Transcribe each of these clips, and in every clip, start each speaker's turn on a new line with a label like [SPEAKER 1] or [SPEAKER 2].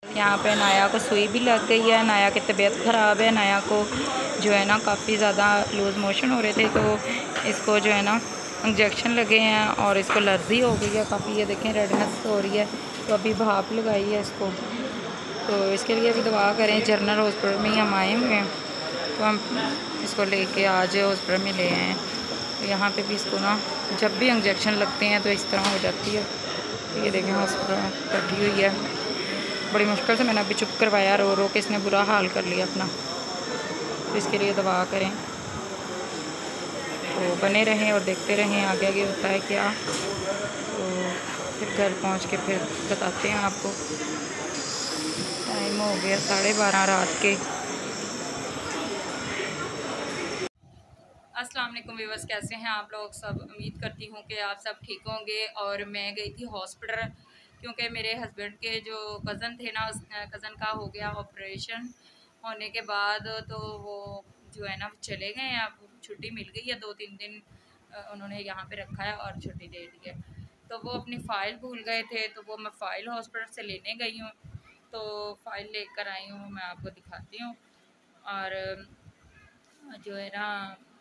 [SPEAKER 1] यहाँ पे नाया को सुई भी लग गई है। नाया की तबीयत ख़राब है। नाया को जो है ना काफ़ी ज़्यादा लूज़ मोशन हो रहे थे, तो इसको जो है ना इंजेक्शन लगे हैं और इसको एलर्जी हो गई है काफ़ी। ये देखें रेडनेस हो रही है, तो अभी भाप लगाई है इसको। तो इसके लिए भी दुआ करें। जनरल हॉस्पिटल में ही हम आए हुए हैं, तो हम इसको लेके आज हॉस्पिटल में ले आए हैं। तो यहाँ पे भी इसको ना जब भी इंजेक्शन लगते हैं तो इस तरह हो जाती है। तो ये देखें हॉस्पिटल में बैठी हुई है। बड़ी मुश्किल से मैंने अभी चुप करवाया, रो रो के इसने बुरा हाल कर लिया अपना। तो इसके लिए दुआ करें। तो बने रहें और देखते रहें आगे आगे होता है क्या। तो फिर घर पहुंच के फिर बताते हैं आपको। टाइम हो गया 12:30 रात के। अस्सलाम वालेकुम व्यूअर्स, कैसे हैं आप लोग सब। उम्मीद करती हूँ कि आप सब ठीक होंगे। और मैं गई थी हॉस्पिटल, क्योंकि मेरे हस्बैंड के जो कज़न थे ना, उस कज़न का हो गया ऑपरेशन। होने के बाद तो वो जो है ना चले गए हैं। अब छुट्टी मिल गई है, 2-3 दिन उन्होंने यहाँ पे रखा है और छुट्टी दे दी है। तो वो अपनी फ़ाइल भूल गए थे, तो वो मैं फ़ाइल हॉस्पिटल से लेने गई हूँ। तो फ़ाइल लेकर आई हूँ, मैं आपको दिखाती हूँ। और जो है ना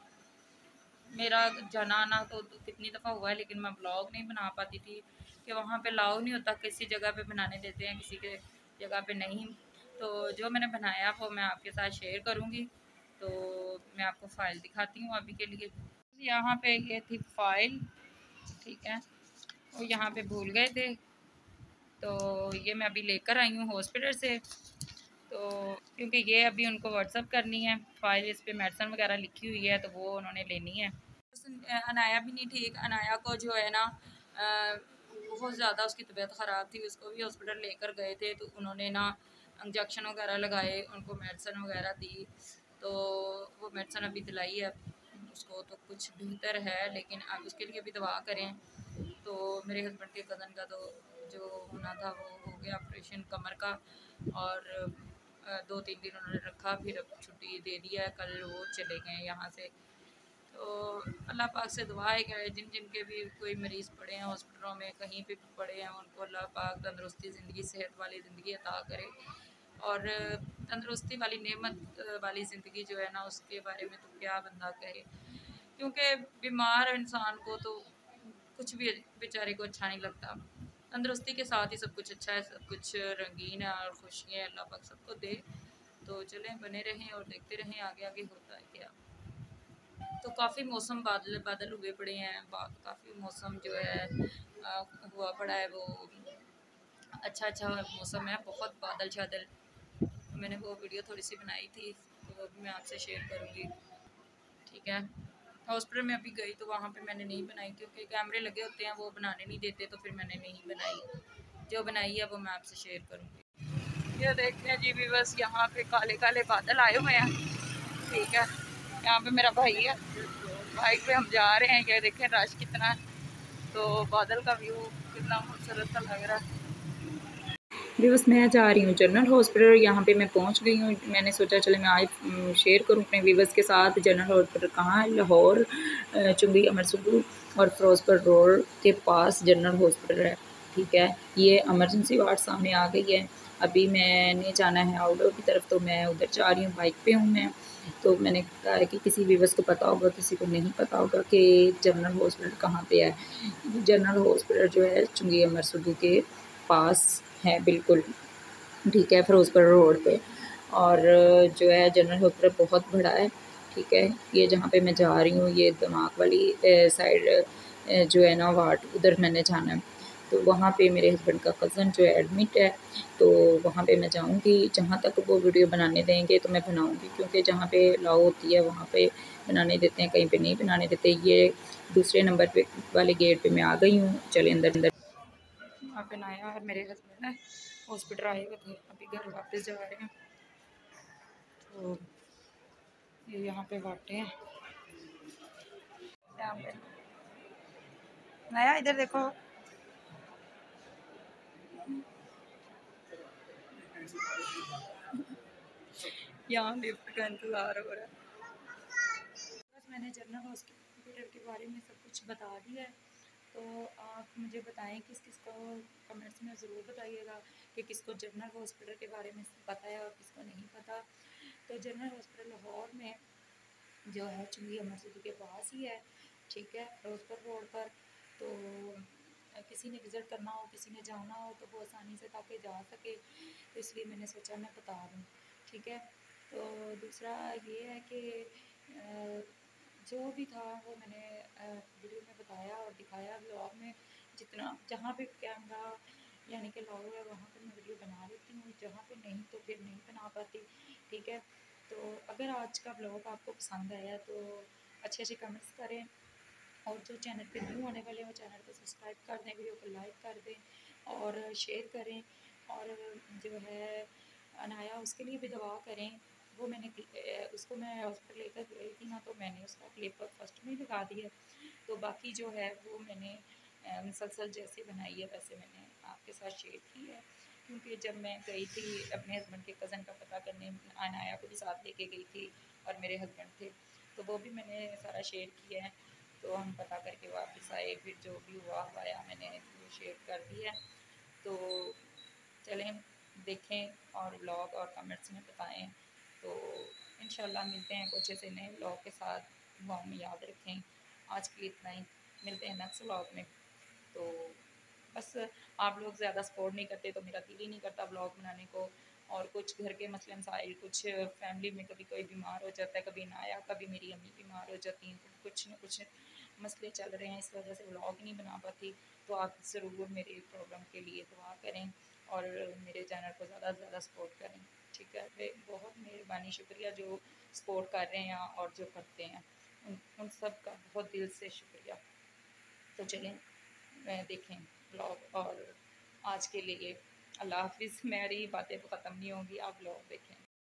[SPEAKER 1] मेरा जाना आना तो कितनी दफ़ा हुआ है, लेकिन मैं ब्लॉग नहीं बना पाती थी कि वहाँ पे अलाउ नहीं होता। किसी जगह पे बनाने देते हैं, किसी के जगह पे नहीं। तो जो मैंने बनाया वो मैं आपके साथ शेयर करूँगी। तो मैं आपको फ़ाइल दिखाती हूँ अभी के लिए। यहाँ पे ये थी फ़ाइल, ठीक है। वो यहाँ पे भूल गए थे, तो ये मैं अभी लेकर आई हूँ हॉस्पिटल से। तो क्योंकि ये अभी उनको व्हाट्सअप करनी है फ़ाइल, इस पर मेडिसिन वगैरह लिखी हुई है, तो वो उन्होंने लेनी है। अनाया भी नहीं ठीक। अनाया को जो है ना बहुत ज़्यादा उसकी तबीयत ख़राब थी। उसको भी हॉस्पिटल लेकर गए थे, तो उन्होंने ना इंजेक्शन वगैरह लगाए, उनको मेडिसिन वगैरह दी। तो वो मेडिसिन अभी दिलाई है उसको, तो कुछ बेहतर है, लेकिन आप उसके लिए भी दवा करें। तो मेरे हस्बैंड के कज़न का तो जो होना था वो हो गया ऑपरेशन कमर का। और 2-3 दिन उन्होंने रखा, फिर अब छुट्टी दे दिया है, कल वो चले गए यहाँ से। तो अल्लाह पाक से दुआ है कि जिन जिन के भी कोई मरीज़ पड़े हैं हॉस्पिटलों में, कहीं पे भी पड़े हैं, उनको अल्लाह पाक तंदरुस्ती ज़िंदगी, सेहत वाली ज़िंदगी अता करे। और तंदरुस्ती वाली नेमत वाली ज़िंदगी जो है ना, उसके बारे में तो क्या बंदा कहे। क्योंकि बीमार इंसान को तो कुछ भी बेचारे को अच्छा नहीं लगता। तंदरुस्ती के साथ ही सब कुछ अच्छा है, सब कुछ रंगीन है और खुशियाँ अल्लाह पाक सबको दे। तो चलें बने रहें और देखते रहें आगे आगे होता है क्या। तो काफ़ी मौसम बादल बादल हुए पड़े हैं, काफ़ी मौसम जो है हुआ पड़ा है। वो अच्छा मौसम है, बहुत बादल शादल। मैंने वो वीडियो थोड़ी सी बनाई थी, तो वो भी मैं आपसे शेयर करूँगी, ठीक है। हॉस्पिटल में अभी गई तो वहाँ पे मैंने नहीं बनाई, क्योंकि कैमरे लगे होते हैं, वो बनाने नहीं देते, तो फिर मैंने नहीं बनाई। जो बनाई है वो मैं आपसे शेयर करूँगी। ये देखते हैं जी भी, बस यहाँ पे काले काले बादल आए हुए हैं, ठीक है। यहाँ पे मेरा भाई है, बाइक पे हम जा रहे हैं। ये देखें रश कितना है, तो बादल का व्यू कितना खूबसूरत सा लग रहा है। बस मैं जा रही हूँ जनरल हॉस्पिटल। यहाँ पे मैं पहुँच गई हूँ। मैंने सोचा चले मैं आज शेयर करूँ अपने व्यूवर्स के साथ जनरल हॉस्पिटल कहाँ है। लाहौर चुंगी अमर सुबू और फिरोजपुर रोड के पास जनरल हॉस्पिटल है, ठीक है। ये इमरजेंसी वार्ड सामने आ गई है। अभी मैंने जाना है आउटडोर की तरफ, तो मैं उधर जा रही हूँ, बाइक पे हूँ मैं। तो मैंने कहा है कि किसी व्यूवर्स को पता होगा, किसी को नहीं पता होगा कि जनरल हॉस्पिटल कहाँ पे है। जनरल हॉस्पिटल जो है चुंगी अमर सुबू के पास है बिल्कुल, ठीक है, फिरोजपुर रोड पे। और जो है जनरल हॉस्पिटल बहुत बड़ा है, ठीक है। ये जहाँ पे मैं जा रही हूँ, ये दिमाग वाली साइड जो है ना वार्ड, उधर मैंने जाना है। तो वहाँ पे मेरे हस्बैंड का कज़न जो है एडमिट है, तो वहाँ पे मैं जाऊँगी। जहाँ तक वो वीडियो बनाने देंगे तो मैं बनाऊँगी, क्योंकि जहाँ पे अलाउ होती है वहाँ पे बनाने देते हैं, कहीं पे नहीं बनाने देते। ये दूसरे नंबर पे वाले गेट पे मैं आ गई हूँ। चले अंदर अंदर। वहाँ पे नाया और मेरे हस्बैंड है हॉस्पिटल आए हुए थे, अभी घर वापस जा रहे हैं। तो ये यहाँ पे बाटे हैं। यहाँ पे नाया इधर देखो। यहाँ लिफ्ट का इंतज़ार हो रहा है। बस मैंने जनरल हॉस्पिटल के बारे में सब कुछ बता दिया है। तो आप मुझे बताएं किस किस को, कमेंट्स में ज़रूर बताइएगा कि किसको जनरल हॉस्पिटल के बारे में पता है और किसको नहीं पता। तो जनरल हॉस्पिटल लाहौर में जो है चुंगी मस्जिद के पास ही है, ठीक है, रोजपुर रोड पर। तो किसी ने विज़िट करना हो, किसी ने जाना हो तो वो आसानी से ताकि जा सके, तो इसलिए मैंने सोचा मैं बता दूँ, ठीक है। तो दूसरा ये है कि जो भी था वो मैंने वीडियो में बताया और दिखाया, ब्लॉग में जितना जहाँ पे कैमरा यानी कि अलाउ है वहाँ पर मैं वीडियो बना लेती हूँ, जहाँ पे नहीं तो फिर नहीं बना पाती, ठीक है। तो अगर आज का ब्लॉग आपको पसंद आया तो अच्छे अच्छे कमेंट्स करें, और जो चैनल पे न्यू आने वाले हैं वो चैनल को सब्सक्राइब कर दें, वीडियो को लाइक कर दें और शेयर करें। और जो है अनाया उसके लिए भी दुआ करें। वो मैंने उसको मैं हॉस्पिटल लेकर गई थी ना, तो मैंने उसका क्लिप फर्स्ट में ही लगा दिया। तो बाकी जो है वो मैंने मुसलसल जैसे बनाई है वैसे मैंने आपके साथ शेयर की है। क्योंकि जब मैं गई थी अपने हस्बैंड के कज़न का पता करने, अनाया को भी साथ लेके गई थी और मेरे हस्बैंड थे, तो वो भी मैंने सारा शेयर किया है। तो हम पता करके वापस आए, फिर जो भी हुआ आया मैंने वो शेयर कर दिया। तो चलें देखें और ब्लॉग और कमेंट्स में बताएं। तो इंशाल्लाह मिलते हैं कुछ ऐसे नए ब्लॉग के साथ, दुआ में याद रखें। आज के लिए इतना ही, मिलते हैं नेक्स्ट ब्लॉग में। तो बस आप लोग ज़्यादा सपोर्ट नहीं करते तो मेरा दिल ही नहीं करता ब्लॉग बनाने को। और कुछ घर के मसले मसाइल, कुछ फैमिली में कभी कोई बीमार हो जाता है, कभी नाया, कभी मेरी अम्मी बीमार हो जाती हैं, तो कुछ न कुछ मसले चल रहे हैं, इस वजह से व्लॉग नहीं बना पाती। तो आप ज़रूर मेरे प्रॉब्लम के लिए दुआ करें और मेरे चैनल को ज़्यादा से ज़्यादा सपोर्ट करें, ठीक है। बहुत मेहरबानी, शुक्रिया जो सपोर्ट कर रहे हैं और जो करते हैं, उन सब का बहुत दिल से शुक्रिया। तो चलें देखें ब्लॉग, और आज के लिए अल्लाह हाफिज़। मेरी बातें तो ख़त्म नहीं होंगी, आप ब्लॉग देखें।